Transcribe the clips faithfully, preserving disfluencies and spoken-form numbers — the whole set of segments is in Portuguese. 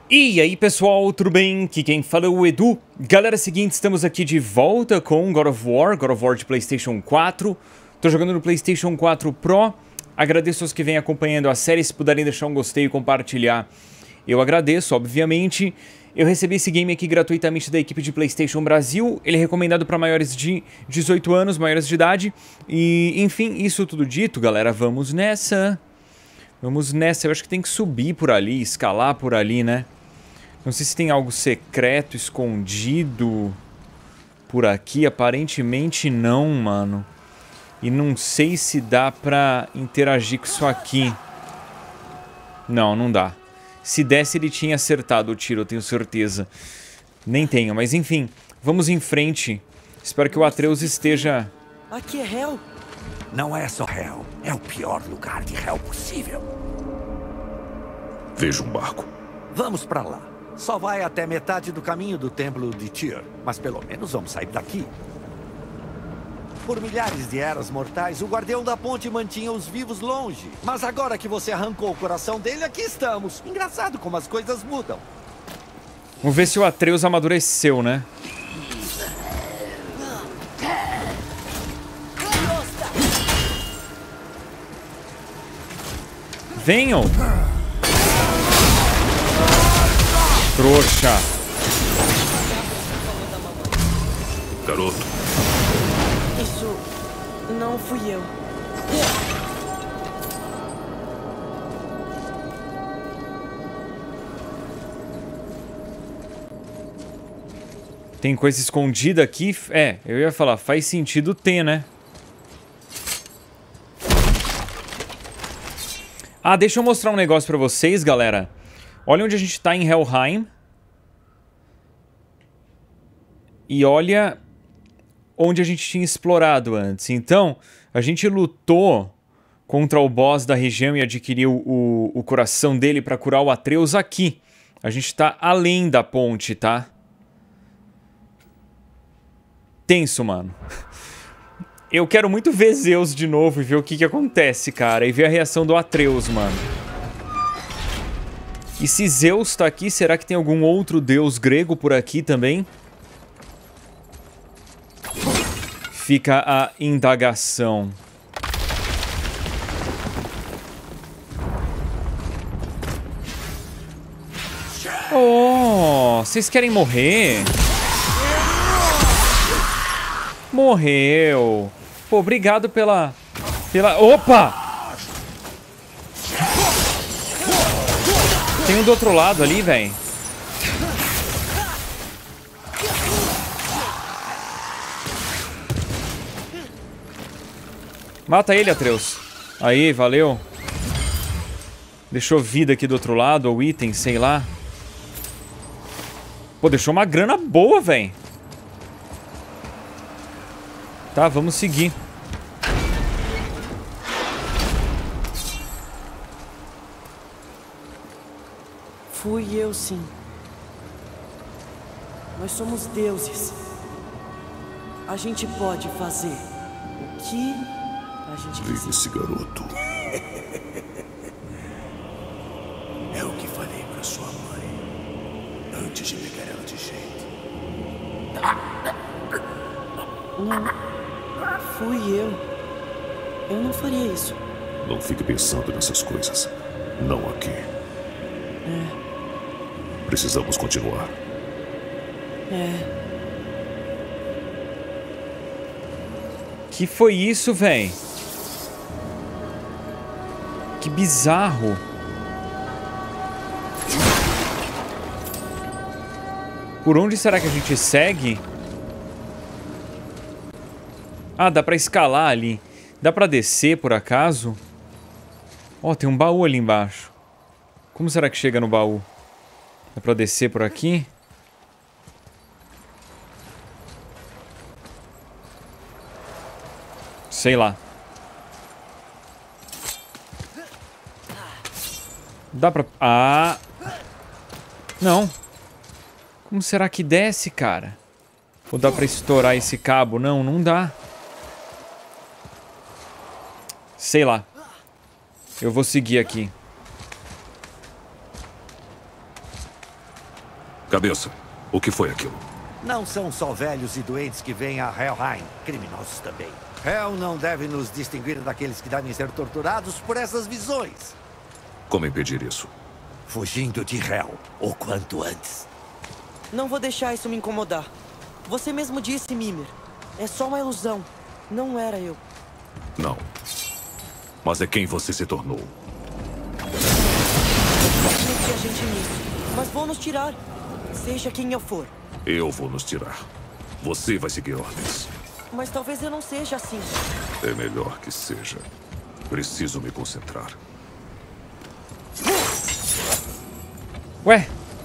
E aí pessoal, tudo bem? Aqui quem fala é o Edu. Galera, é o seguinte, estamos aqui de volta com God of War, God of War de PlayStation quatro. Tô jogando no PlayStation quatro Pro. Agradeço aos que vêm acompanhando a série, se puderem deixar um gostei e compartilhar, eu agradeço, obviamente. Eu recebi esse game aqui gratuitamente da equipe de PlayStation Brasil. Ele é recomendado para maiores de dezoito anos, maiores de idade. E, enfim, isso tudo dito, galera, vamos nessa. Vamos nessa, eu acho que tem que subir por ali, escalar por ali, né? Não sei se tem algo secreto, escondido por aqui. Aparentemente não, mano. E não sei se dá pra interagir com isso aqui. Não, não dá. Se desse, ele tinha acertado o tiro, eu tenho certeza. Nem tenho, mas enfim. Vamos em frente. Espero que o Atreus esteja... Aqui é Hell? Não é só Hell. É o pior lugar de Hell possível. Vejo um barco. Vamos pra lá. Só vai até metade do caminho do templo de Tyr. Mas pelo menos vamos sair daqui. Por milhares de eras mortais, o guardião da ponte mantinha os vivos longe. Mas agora que você arrancou o coração dele, aqui estamos. Engraçado como as coisas mudam. Vamos ver se o Atreus amadureceu, né? Venham! Trouxa! Garoto. Isso não fui eu. Tem coisa escondida aqui? É, eu ia falar, faz sentido ter, né? Ah, deixa eu mostrar um negócio pra vocês, galera. Olha onde a gente tá em Helheim. E olha onde a gente tinha explorado antes. Então, a gente lutou contra o boss da região e adquiriu o, o coração dele pra curar o Atreus aqui. A gente tá além da ponte, tá? Tenso, mano. Eu quero muito ver Zeus de novo e ver o que que acontece, cara. E ver a reação do Atreus, mano. E se Zeus tá aqui, será que tem algum outro deus grego por aqui também? Fica a indagação. Oh, vocês querem morrer? Morreu. Pô, obrigado pela... pela... Opa! Tem um do outro lado ali, velho. Mata ele, Atreus. Aí, valeu. Deixou vida aqui do outro lado, ou item, sei lá. Pô, deixou uma grana boa, velho. Tá, vamos seguir. Fui eu, sim. Nós somos deuses. A gente pode fazer o que a gente quiser. Vive esse garoto. É o que falei pra sua mãe antes de pegar ela de jeito. Não. Fui eu. Eu não faria isso. Não fique pensando nessas coisas. Não aqui. É. Precisamos continuar. É. Que foi isso, véi? Que bizarro. Por onde será que a gente segue? Ah, dá pra escalar ali. Dá pra descer, por acaso? Ó, oh, tem um baú ali embaixo. Como será que chega no baú? Dá pra descer por aqui? Sei lá. Dá pra... Ah! Não. Como será que desce, cara? Ou dá pra estourar esse cabo? Não, não dá. Sei lá. Eu vou seguir aqui. Cabeça, o que foi aquilo? Não são só velhos e doentes que vêm a Helheim, criminosos também. Hel não deve nos distinguir daqueles que devem ser torturados por essas visões. Como impedir isso? Fugindo de Hel, o quanto antes. Não vou deixar isso me incomodar. Você mesmo disse, Mimir. É só uma ilusão. Não era eu. Não. Mas é quem você se tornou. Meti a gente nisso. Mas vou nos tirar. Seja quem eu for. Eu vou nos tirar. Você vai seguir ordens. Mas talvez eu não seja assim. É melhor que seja. Preciso me concentrar. Ué?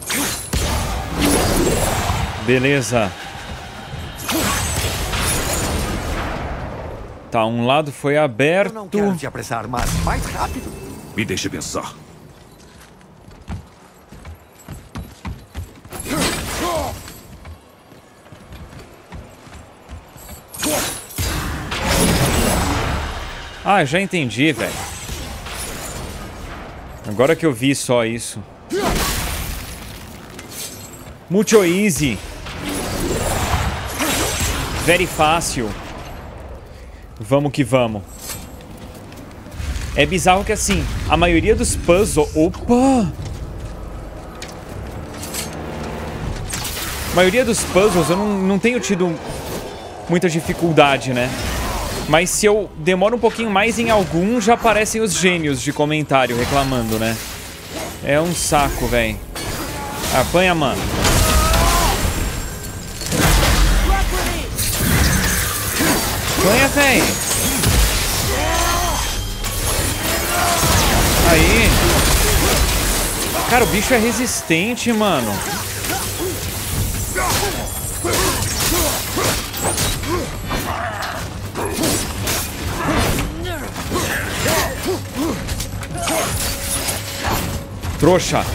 Beleza. Tá, um lado foi aberto. Eu não quero te apressar, mas mais rápido. Me deixe pensar. Ah, já entendi, velho. Agora que eu vi só isso. Muito easy. Very fácil. Vamos que vamos. É bizarro que assim, a maioria dos puzzles... Opa! A maioria dos puzzles eu não, não tenho tido muita dificuldade, né? Mas se eu demoro um pouquinho mais em algum, já aparecem os gênios de comentário reclamando, né? É um saco, velho. Apanha, mano. Apanha, velho. Aí. Cara, o bicho é resistente, mano. Trouxa.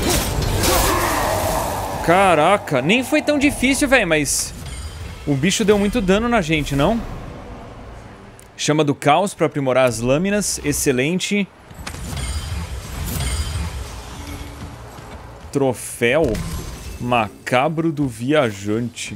Caraca, nem foi tão difícil, velho, mas o bicho deu muito dano na gente, não? Chama do caos para aprimorar as lâminas, excelente. Troféu macabro do viajante.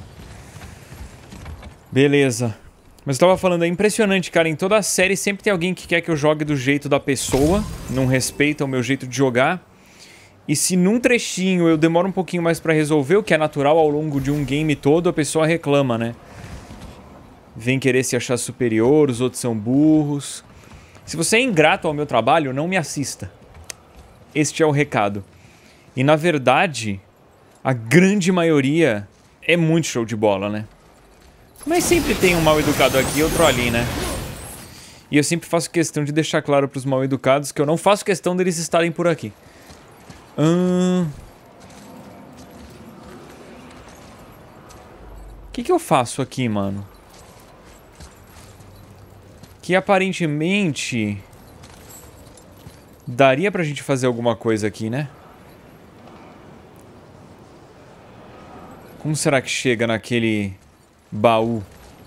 Beleza. Mas eu tava falando, é impressionante, cara. Em toda a série sempre tem alguém que quer que eu jogue do jeito da pessoa, não respeita o meu jeito de jogar. E se num trechinho eu demoro um pouquinho mais pra resolver, o que é natural ao longo de um game todo, a pessoa reclama, né? Vem querer se achar superior, os outros são burros. Se você é ingrato ao meu trabalho, não me assista. Este é o recado. E na verdade, a grande maioria é muito show de bola, né? Mas sempre tem um mal educado aqui e outro ali, né? E eu sempre faço questão de deixar claro pros mal educados que eu não faço questão deles estarem por aqui. Hum... O que que eu faço aqui, mano? Que aparentemente daria pra gente fazer alguma coisa aqui, né? Como será que chega naquele baú?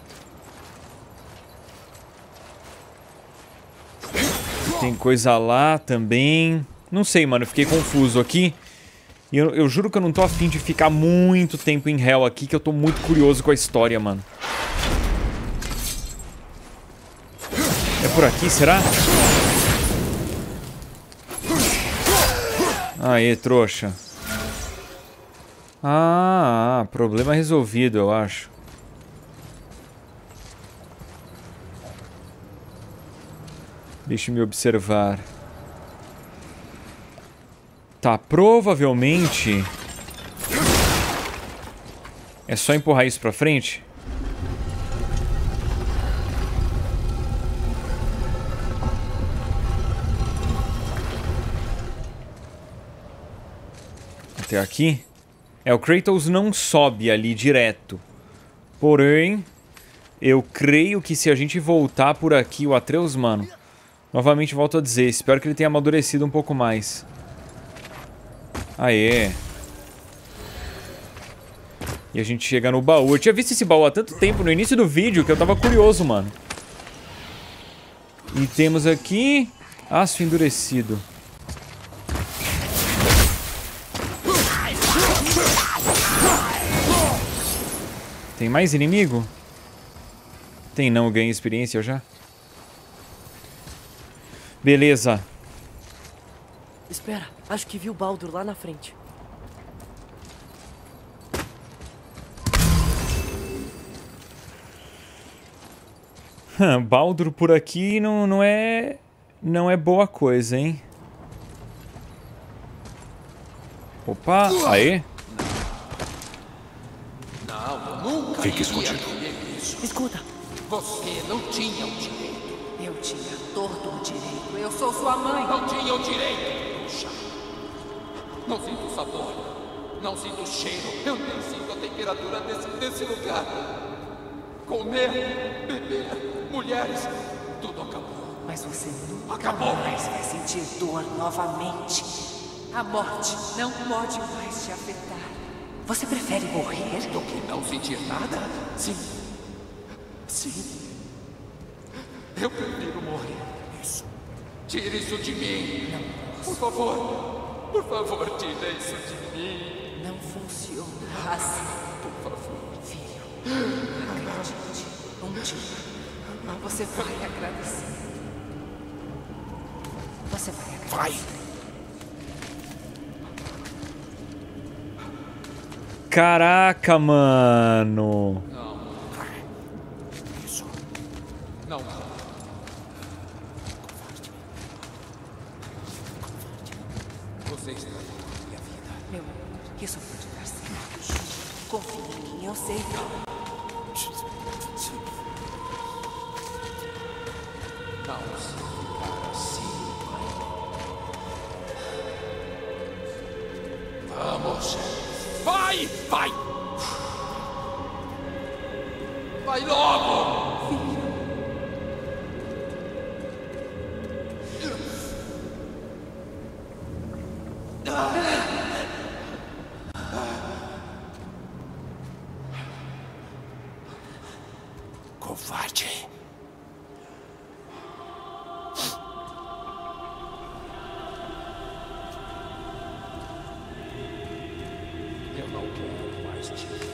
Tem coisa lá também. Não sei, mano, eu fiquei confuso aqui. E eu, eu juro que eu não tô afim de ficar muito tempo em Hell aqui, que eu tô muito curioso com a história, mano. É por aqui, será? Aê, trouxa. Ah, problema resolvido, eu acho. Deixe-me observar. Tá, provavelmente... é só empurrar isso pra frente? Até aqui? É, o Kratos não sobe ali direto. Porém, eu creio que se a gente voltar por aqui, o Atreus, mano... Novamente volto a dizer, espero que ele tenha amadurecido um pouco mais. Aê. E a gente chega no baú. Eu tinha visto esse baú há tanto tempo no início do vídeo que eu tava curioso, mano. E temos aqui... aço endurecido. Tem mais inimigo? Tem não, ganhei experiência já. Beleza. Espera, acho que vi o Baldur lá na frente. Baldur por aqui não, não é... Não é boa coisa, hein? Opa, aê. Não, nunca. Fique escondido. Escuta. Você não tinha o direito. Eu tinha todo o direito. Eu sou sua mãe. Não tinha o direito, bruxa. Não sinto o sabor. Não sinto o cheiro. Eu nem sinto a temperatura desse, desse lugar. Comer, beber, mulheres, tudo acabou. Mas você nunca Acabou. mais vai sentir dor novamente. A morte não pode mais te afetar. Você prefere morrer? Do que não sentir nada? Sim. Sim. Eu prefiro morrer. Isso. Tire isso de mim. Não posso. Por favor. Por favor, tire isso de mim. Não funciona assim. Por favor. Filho, acredite. Um dia, você vai agradecer. Você vai agradecer. Vai! Caraca, mano. Não. Isso. Não. Você está na minha vida. Meu amor, isso pode dar certo. Confie em mim, eu sei. Não se ficar assim. Vamos. Vai! Vai! Vai logo! Covarde. Eu não quero mais te ver.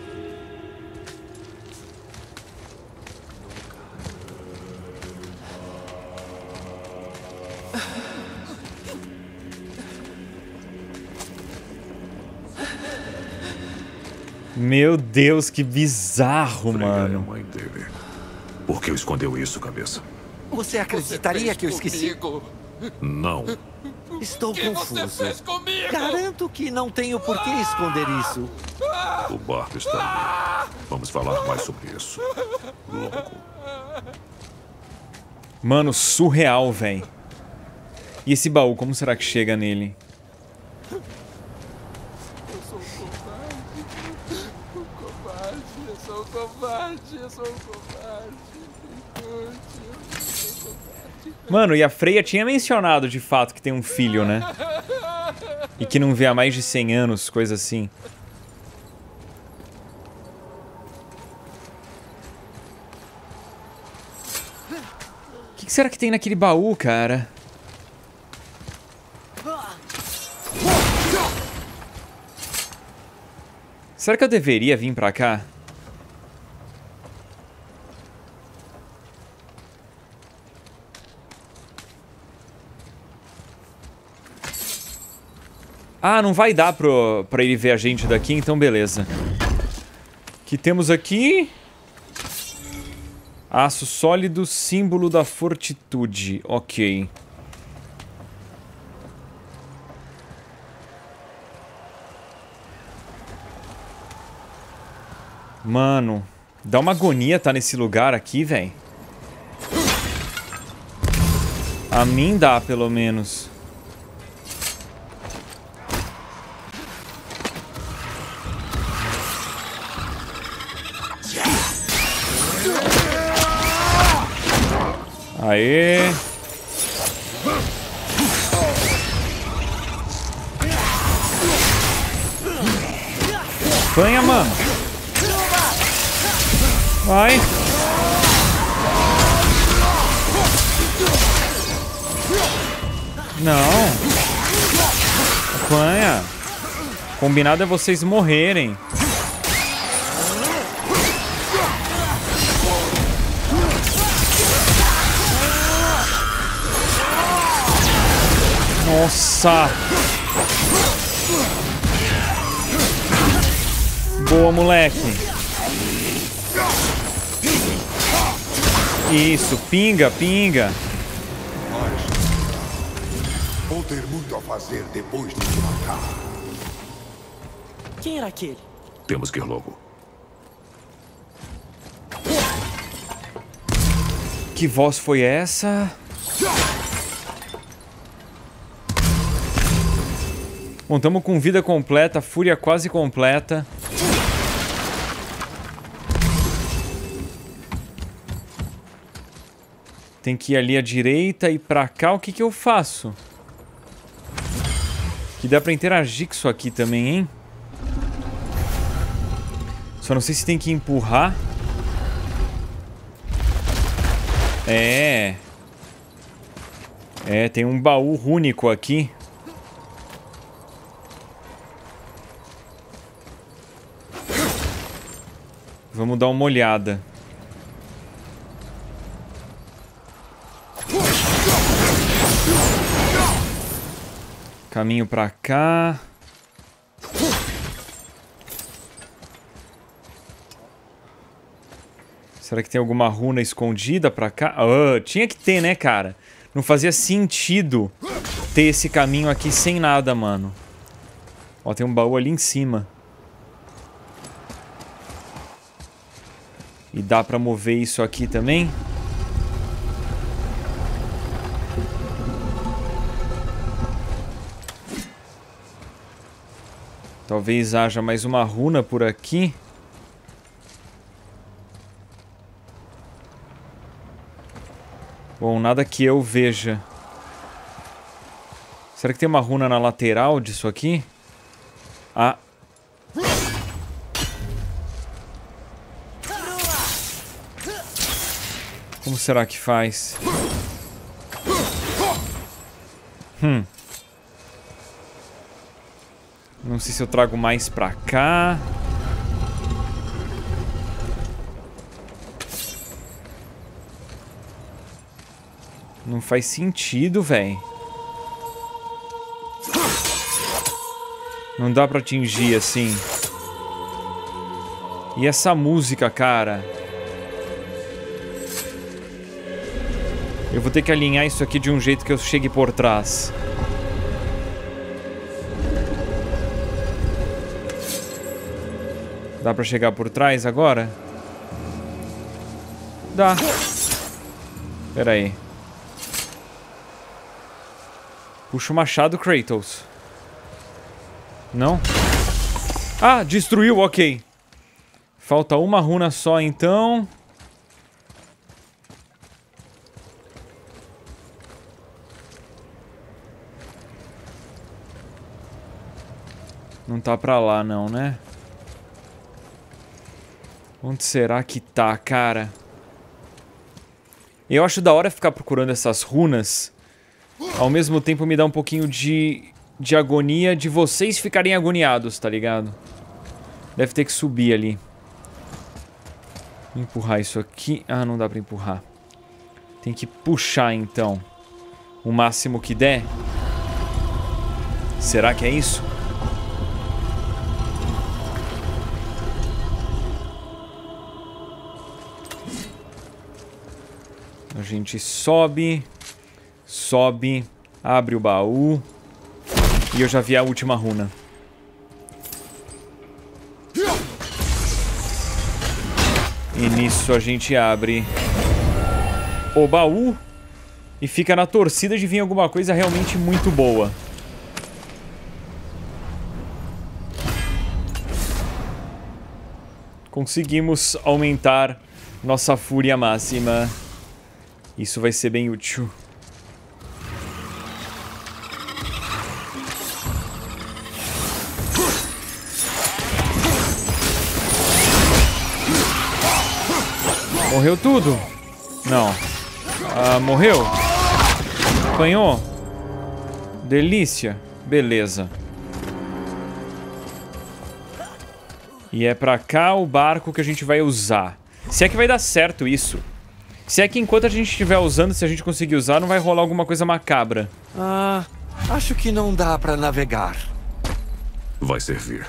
Meu Deus, que bizarro, Freya é a mano. mãe dele. Por que escondeu isso, cabeça? Você acreditaria Você que eu fez esqueci? comigo. Não. Estou O que você confuso. fez comigo? Garanto que não tenho por que esconder isso. O barco está ali. Vamos falar mais sobre isso. Logo. Mano, surreal, velho. E esse baú, como será que chega nele? Eu sou um covarde. Um covarde. Eu sou um covarde. Eu sou um covarde. Eu sou um covarde. Mano, e a Freya tinha mencionado de fato que tem um filho, né? E que não vê há mais de cem anos, coisa assim. O que, que será que tem naquele baú, cara? Será que eu deveria vir pra cá? Ah, não vai dar pro, pra ele ver a gente daqui, então beleza. O que temos aqui? Aço sólido, símbolo da fortitude. Ok. Mano, dá uma agonia tá nesse lugar aqui, velho. A mim dá, pelo menos. Aê! Apanha, mano! Vai! Não! Apanha! Combinado é vocês morrerem. Nossa! Boa, moleque. Isso, pinga, pinga. Vou ter muito a fazer depois de te matar. Quem era aquele? Temos que ir logo. Que voz foi essa? Bom, estamos com vida completa, fúria quase completa. Tem que ir ali à direita e pra cá. O que que eu faço? Que dá pra interagir com isso aqui também, hein? Só não sei se tem que empurrar. É. É, tem um baú único aqui. Vamos dar uma olhada. Caminho pra cá. Será que tem alguma runa escondida pra cá? Oh, tinha que ter, né, cara? Não fazia sentido ter esse caminho aqui sem nada, mano. Ó, tem um baú ali em cima. E dá pra mover isso aqui também? Talvez haja mais uma runa por aqui. Bom, nada que eu veja. Será que tem uma runa na lateral disso aqui? Ah. Como será que faz? Hum. Não sei se eu trago mais pra cá. Não faz sentido, velho. Não dá pra atingir assim. E essa música, cara? Eu vou ter que alinhar isso aqui de um jeito que eu chegue por trás. Dá pra chegar por trás agora? Dá. Pera aí. Puxa o machado, Kratos. Não? Ah, destruiu, ok. Falta uma runa só, então. Não tá pra lá, não, né? Onde será que tá, cara? Eu acho da hora ficar procurando essas runas. Ao mesmo tempo me dá um pouquinho de, de agonia de vocês ficarem agoniados, tá ligado? Deve ter que subir ali. Vou empurrar isso aqui. Ah, não dá pra empurrar. Tem que puxar, então. O máximo que der. Será que é isso? A gente sobe, sobe, abre o baú e eu já vi a última runa. E nisso a gente abre o baú e fica na torcida de vir alguma coisa realmente muito boa. Conseguimos aumentar nossa fúria máxima. Isso vai ser bem útil. Morreu tudo? Não. Ah, morreu? Apanhou? Delícia. Beleza. E é pra cá o barco que a gente vai usar. Se é que vai dar certo isso. Se é que enquanto a gente estiver usando, se a gente conseguir usar, não vai rolar alguma coisa macabra. Ah, Acho que não dá pra navegar. Vai servir.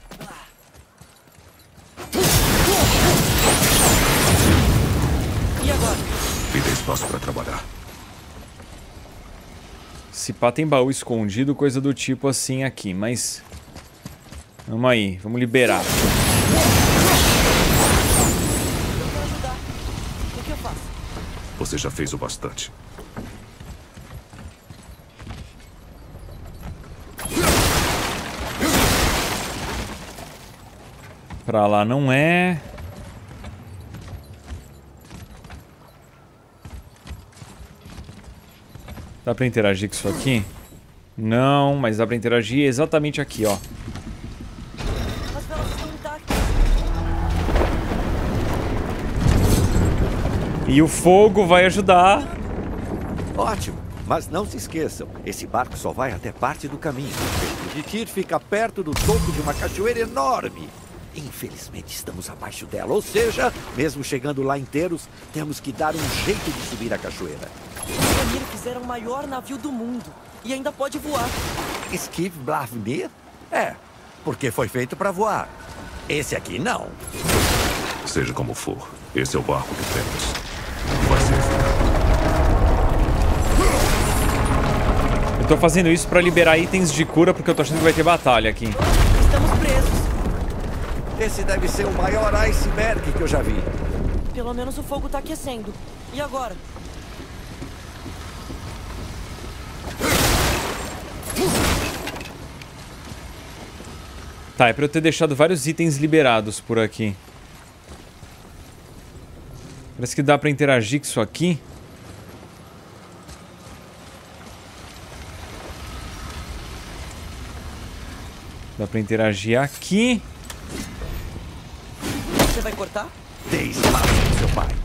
E agora? Me dê espaço pra trabalhar. Se pá tem baú escondido, coisa do tipo assim aqui, mas... Vamos aí, vamos liberar. Eu quero ajudar. O que eu faço? Você já fez o bastante. Pra lá não é... Dá pra interagir com isso aqui? Não, mas dá pra interagir exatamente aqui, ó. As velas estão intactas. E o fogo vai ajudar. Ótimo, mas não se esqueçam, esse barco só vai até parte do caminho. O de Tyr fica perto do topo de uma cachoeira enorme. Infelizmente estamos abaixo dela, ou seja, mesmo chegando lá inteiros, temos que dar um jeito de subir a cachoeira. Os Vanir fizeram o maior navio do mundo e ainda pode voar. Skifbladnir? É, porque foi feito para voar. Esse aqui não. Seja como for, esse é o barco que temos. Vai servir. Eu tô fazendo isso pra liberar itens de cura, porque eu tô achando que vai ter batalha aqui. Estamos presos. Esse deve ser o maior iceberg que eu já vi. Pelo menos o fogo tá aquecendo. E agora? Tá, é pra eu ter deixado vários itens liberados por aqui. Parece que dá pra interagir com isso aqui. Dá pra interagir aqui. Você vai cortar? Dê espaço pro seu pai.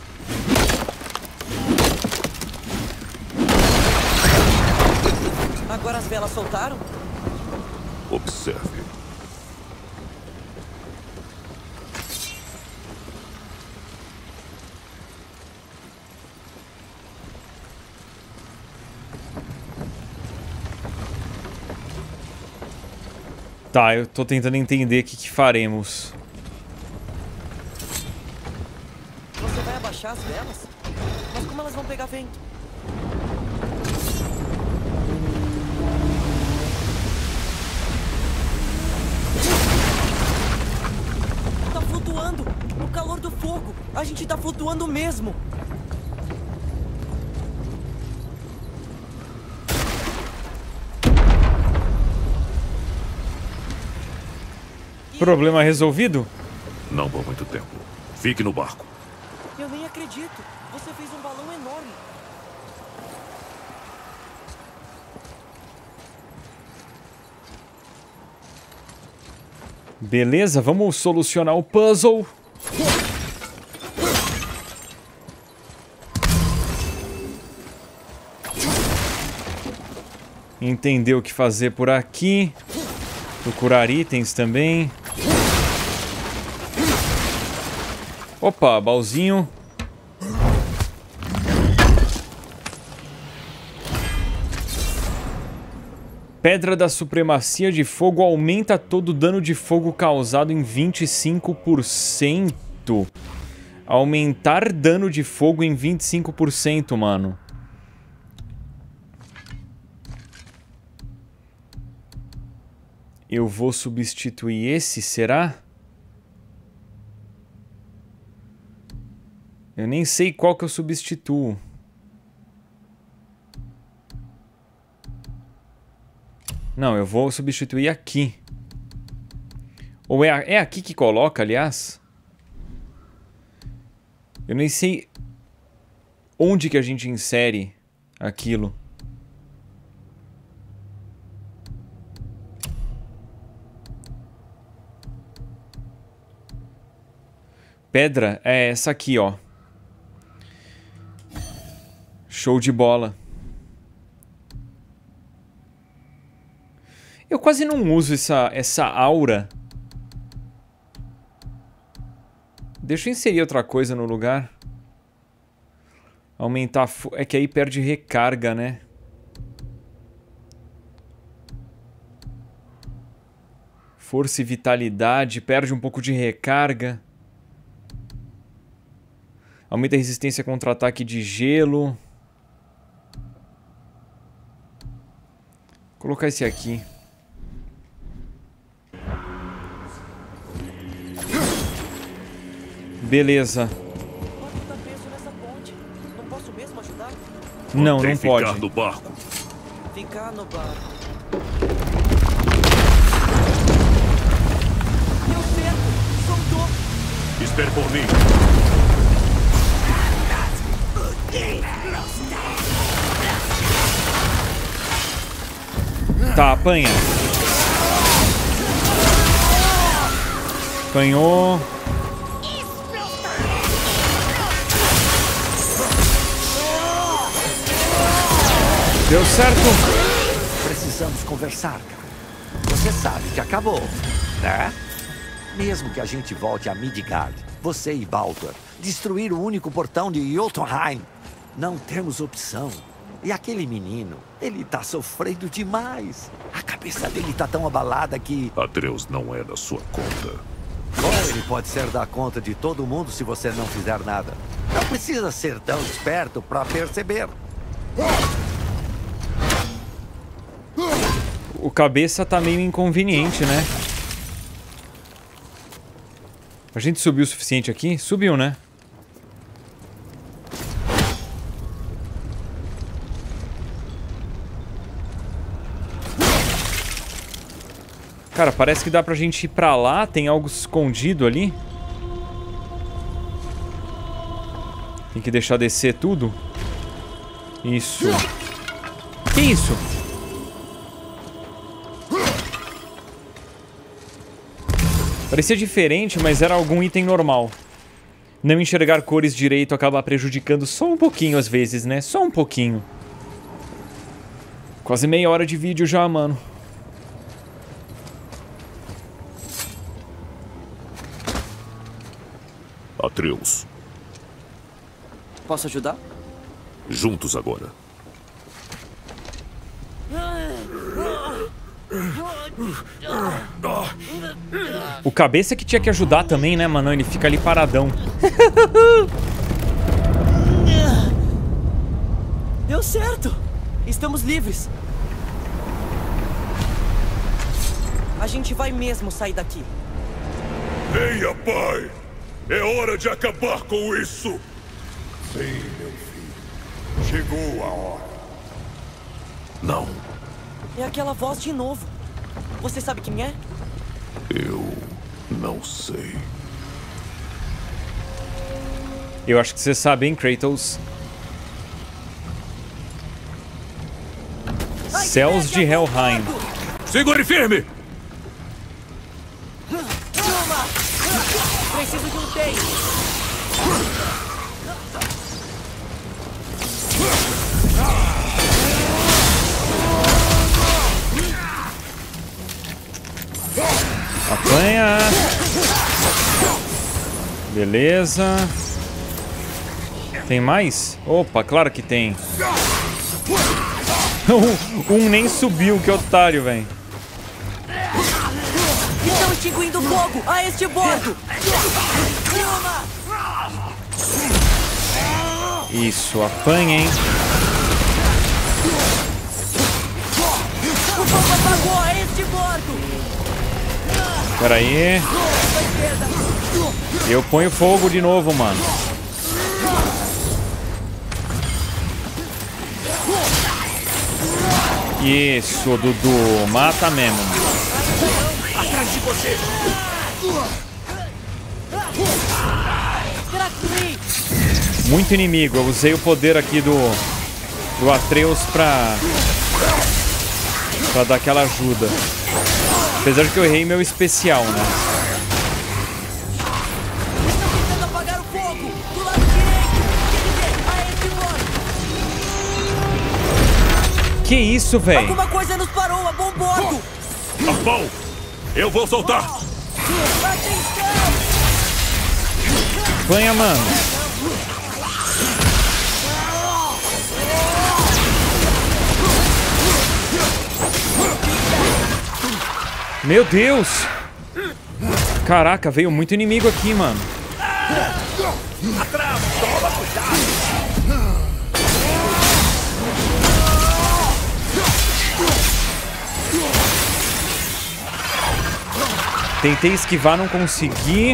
Agora as velas soltaram? Observe. Tá, eu tô tentando entender o que, que faremos. Você vai abaixar as velas? Mas como elas vão pegar vento? Tá flutuando! No calor do fogo! A gente tá flutuando mesmo! Problema resolvido? Não por muito tempo. Fique no barco. Eu nem acredito! Você fez um balão enorme! Beleza, vamos solucionar o puzzle. Entender o que fazer por aqui. Procurar itens também. Opa, baúzinho. Pedra da Supremacia de Fogo aumenta todo o dano de fogo causado em vinte e cinco por cento. Aumentar dano de fogo em vinte e cinco por cento, mano. Eu vou substituir esse, será? Eu nem sei qual que eu substituo. Não, eu vou substituir aqui. Ou é, é aqui que coloca, aliás? Eu nem sei onde que a gente insere aquilo. Pedra é essa aqui, ó. Show de bola. Eu quase não uso essa, essa aura. Deixa eu inserir outra coisa no lugar. Aumentar... É que aí perde recarga, né? Força e vitalidade, perde um pouco de recarga. Aumenta a resistência contra ataque de gelo. Vou colocar esse aqui. Beleza. Quando tá preso nessa ponte, não posso mesmo ajudar? Não, Mantém não pode. Ficar no barco. Ficar no barco. Deu certo! Soltou! Espere por mim. Tá, apanha. Apanhou. Deu certo. Precisamos conversar, cara. Você sabe que acabou, né? Mesmo que a gente volte a Midgard, você e Baldur, destruir o único portão de Jotunheim, não temos opção. E aquele menino, ele tá sofrendo demais. A cabeça dele tá tão abalada que... Atreus não é da sua conta. Bom, ele pode ser da conta de todo mundo se você não fizer nada. Não precisa ser tão esperto pra perceber. O cabeça tá meio inconveniente, né? A gente subiu o suficiente aqui? Subiu, né? Cara, parece que dá pra gente ir pra lá. Tem algo escondido ali. Tem que deixar descer tudo. Isso. Que isso? Parecia diferente, mas era algum item normal. Não enxergar cores direito acaba prejudicando só um pouquinho às vezes, né? Só um pouquinho. Quase meia hora de vídeo já, mano. Atreus. Posso ajudar? Juntos agora. O cabeça que tinha que ajudar também, né, mano? Ele fica ali paradão. Deu certo! Estamos livres. A gente vai mesmo sair daqui. Venha, pai! É hora de acabar com isso! Sim, meu filho. Chegou a hora. Não, É aquela voz de novo. Você sabe quem é? eu não sei. Eu acho que você sabe, hein, Kratos? Ai, Céus de merda, Helheim. Segure firme! Toma! Preciso de um take. Apanha. Beleza. Tem mais? Opa, claro que tem. um, um nem subiu, que otário, velho. Estão extinguindo fogo a este bordo. Toma! Isso, apanha, hein? O fogo apagou a este bordo. Pera aí. Eu ponho fogo de novo, mano. Isso, Dudu. Mata mesmo. Atrás de você! Muito inimigo. Eu usei o poder aqui do, do Atreus pra, pra dar aquela ajuda. Apesar de que eu errei meu especial, né? Estão tentando apagar o fogo do lado direito. Quer dizer, a este bordo. Que isso, velho? Alguma coisa nos parou a bom bordo. Arpão! Eu vou soltar! Atenção! Apanha, mano. Meu Deus! Caraca, veio muito inimigo aqui, mano. Atrás, toma cuidado. Tentei esquivar, não consegui.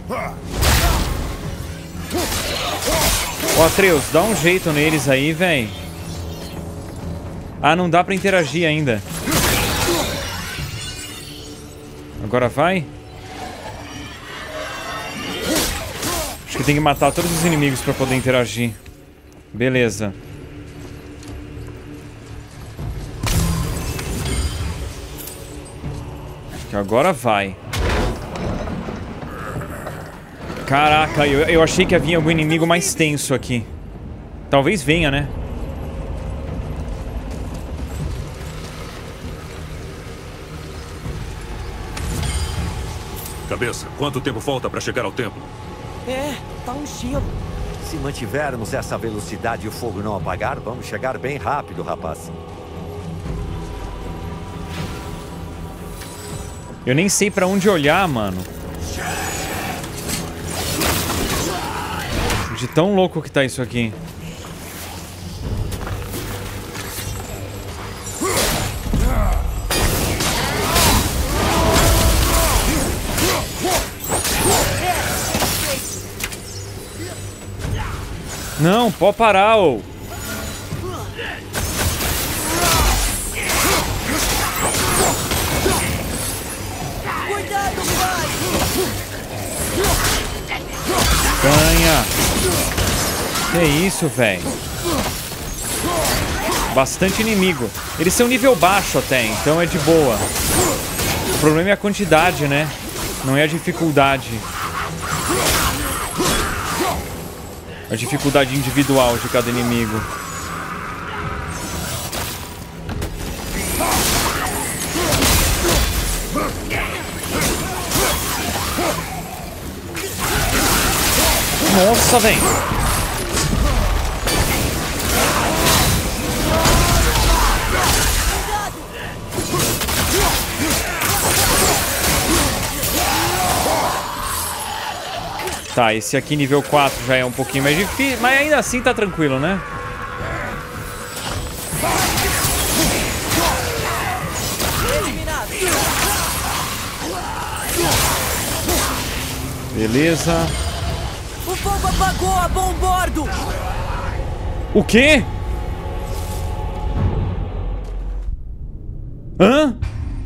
Ô, Atreus, dá um jeito neles aí, véi. Ah, não dá pra interagir ainda. Agora vai. Acho que tem que matar todos os inimigos pra poder interagir. Beleza. Acho que agora vai. Caraca, eu, eu achei que havia algum inimigo mais tenso aqui. Talvez venha, né? Cabeça, quanto tempo falta pra chegar ao templo? É, tá um gelo. Se mantivermos essa velocidade e o fogo não apagar, vamos chegar bem rápido, rapaz. Eu nem sei pra onde olhar, mano. De tão louco que tá isso aqui. Não, pode parar, ô. Cuidado, pai! Ganha. Que isso, velho. Bastante inimigo. Eles são nível baixo até, então é de boa. O problema é a quantidade, né? Não é a dificuldade. A dificuldade individual de cada inimigo. Nossa, velho. Tá, esse aqui nível quatro já é um pouquinho mais difícil, mas ainda assim tá tranquilo, né? Beleza. O fogo apagou a bom bordo! O quê? Hã?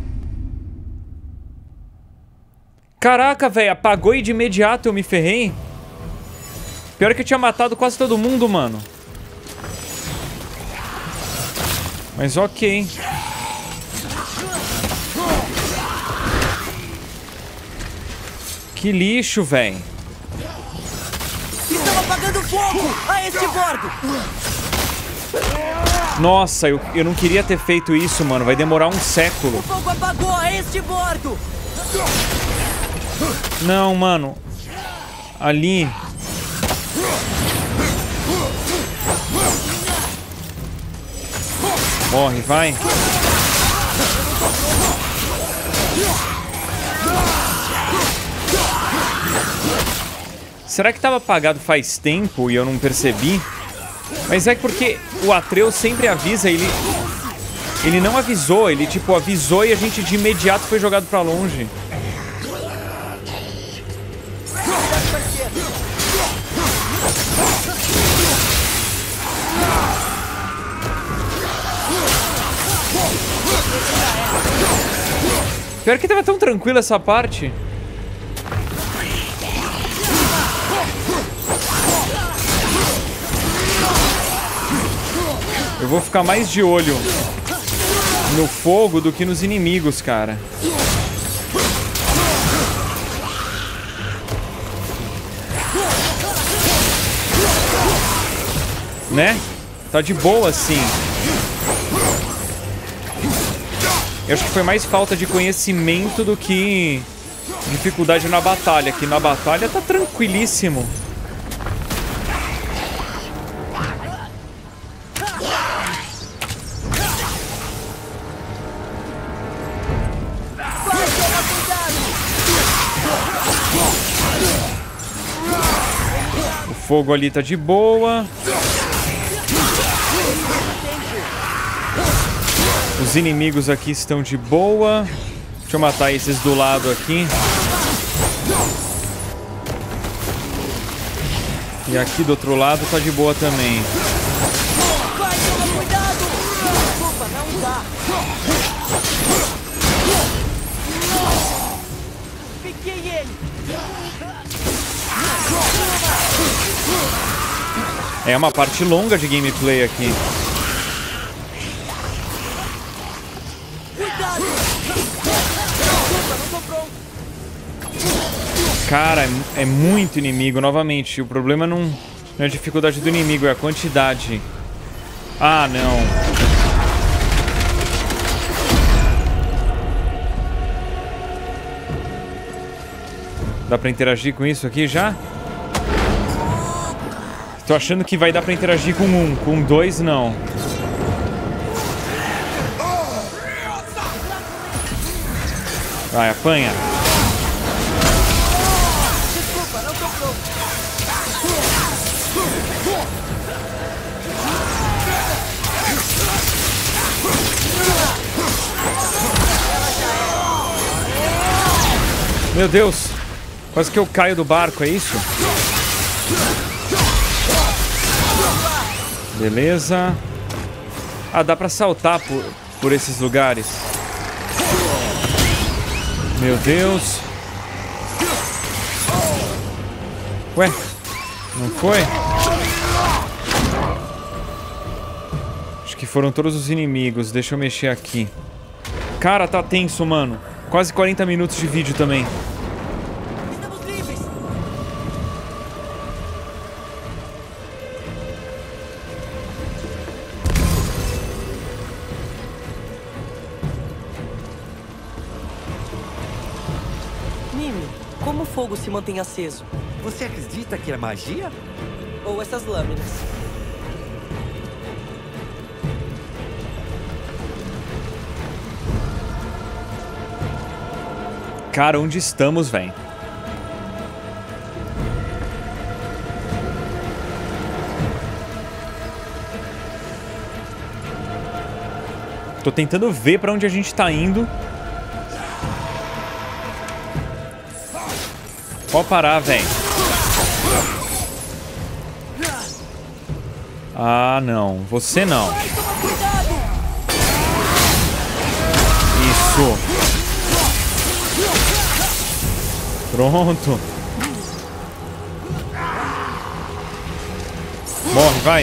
Caraca, velho, apagou e de imediato eu me ferrei. Pior que eu tinha matado quase todo mundo, mano. Mas ok. Que lixo, velho. Estão apagando fogo a este bordo! Nossa, eu, eu não queria ter feito isso, mano. Vai demorar um século. O fogo apagou a este bordo! Não, mano. Ali. Morre, vai. Será que tava apagado faz tempo e eu não percebi? Mas é porque o Atreus sempre avisa, ele... Ele não avisou, ele tipo avisou e a gente de imediato foi jogado pra longe. Pior que tava tão tranquila essa parte. Eu vou ficar mais de olho no fogo do que nos inimigos, cara. Né? Tá de boa, assim. Eu acho que foi mais falta de conhecimento do que dificuldade na batalha. Que na batalha tá tranquilíssimo. fogo ali tá de boa. Os inimigos aqui estão de boa. Deixa eu matar esses do lado aqui. E aqui do outro lado tá de boa também. Vai, toma cuidado! Desculpa, não dá. Piquei ele! É uma parte longa de gameplay aqui. Cuidado! Desculpa, não tô pronto. Cara, é, é muito inimigo, novamente. O problema não, não é a dificuldade do inimigo, é a quantidade. Ah, não. Dá pra interagir com isso aqui já? Tô achando que vai dar pra interagir com um, com dois não. Vai, apanha. Desculpa, não tô pronto. Meu Deus. Quase que eu caio do barco, é isso? Beleza. Ah, dá pra saltar por, por esses lugares. Meu Deus. Ué, não foi? Acho que foram todos os inimigos. Deixa eu mexer aqui. Cara, tá tenso, mano. Quase quarenta minutos de vídeo também. Estamos livres. Mimi, como o fogo se mantém aceso? Você acredita que é magia? Ou essas lâminas? Cara, onde estamos, velho? Tô tentando ver pra onde a gente tá indo. Pode parar, velho. Ah, não. Você não. Isso. Pronto. Morre, vai.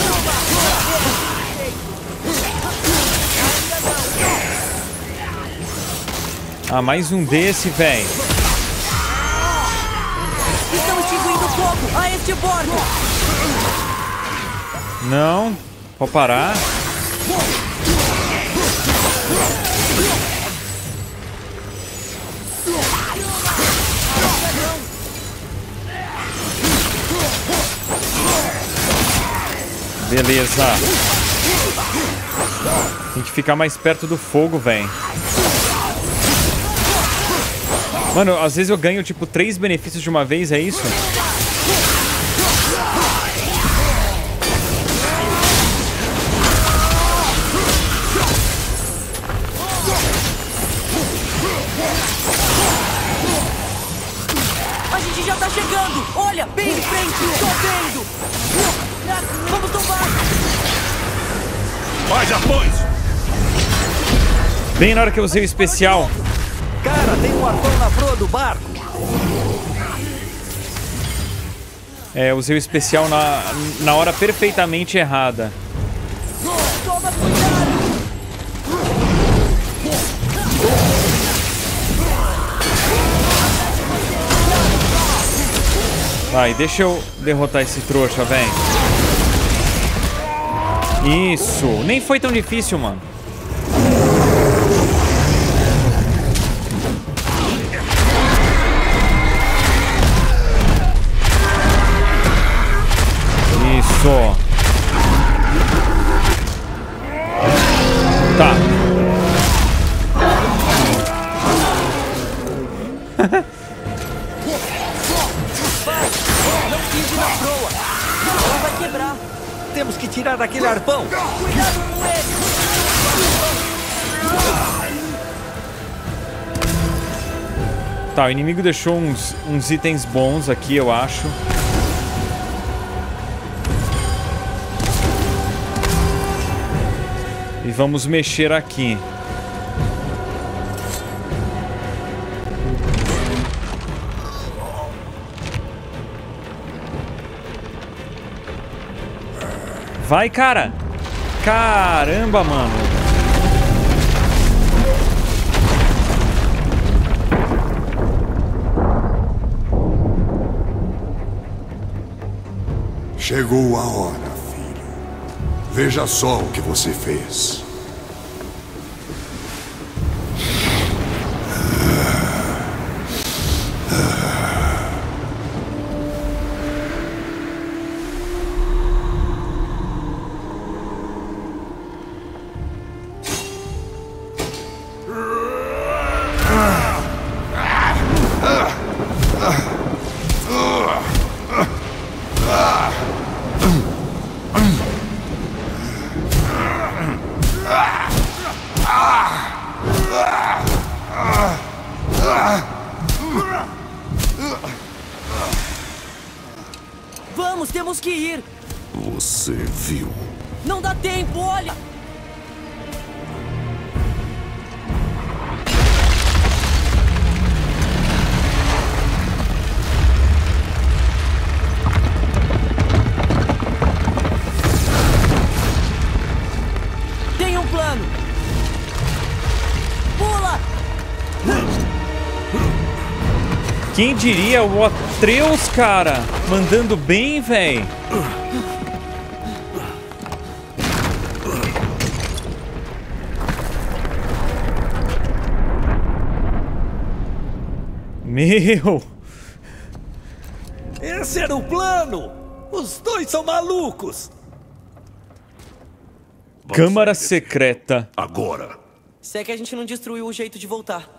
Ah, mais um desse, velho. Estão extinguindo o fogo a este bordo. Não. Pode parar. Beleza. Tem que ficar mais perto do fogo, velho. Mano, às vezes eu ganho, tipo, três benefícios de uma vez, é isso? A gente já tá chegando. Olha, bem em frente. Tô vendo. Vamos tombar. Mais apoios! Bem na hora que eu usei o especial. Cara, tem um arpão na proa do barco. É, eu usei o especial na, na hora perfeitamente errada. Toma cuidado. Vai, deixa eu derrotar esse trouxa, velho. Isso. Nem foi tão difícil, mano. Isso. Tá. Não pise na proa! Ela vai quebrar! Temos que tirar daquele arpão! Cuidado com ele! Tá, o inimigo deixou uns, uns itens bons aqui, eu acho. E vamos mexer aqui. Vai, cara! Caramba, mano! Chegou a hora, filho. Veja só o que você fez. Vamos, temos que ir! Você viu? Não dá tempo, olha! Tem um plano! Pula! Quem diria o Atreus, cara? Mandando bem, véi. Meu! Esse era o plano! Os dois são malucos! Vamos Câmara sair secreta. agora. Se é que a gente não destruiu o jeito de voltar.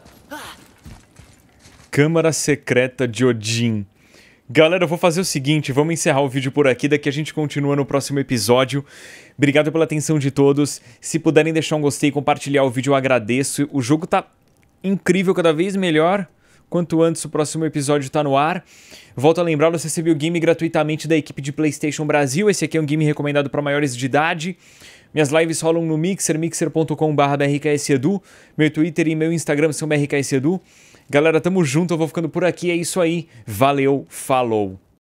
Câmara secreta de Odin. Galera, eu vou fazer o seguinte, vamos encerrar o vídeo por aqui, daqui a gente continua no próximo episódio. Obrigado pela atenção de todos. Se puderem deixar um gostei e compartilhar o vídeo, eu agradeço. O jogo tá incrível, cada vez melhor. Quanto antes o próximo episódio tá no ar. Volto a lembrar, você recebeu o game gratuitamente da equipe de PlayStation Brasil. Esse aqui é um game recomendado para maiores de idade. Minhas lives rolam no Mixer, mixer ponto com barra b r k s edu. Meu Twitter e meu Instagram são b r k s edu. Galera, tamo junto, eu vou ficando por aqui, é isso aí. Valeu, falou!